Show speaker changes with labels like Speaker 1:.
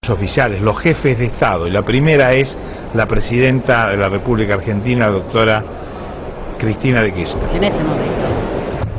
Speaker 1: oficiales, los jefes de Estado, y la primera es la presidenta de la República Argentina, doctora Cristina de Kirchner.
Speaker 2: En este momento.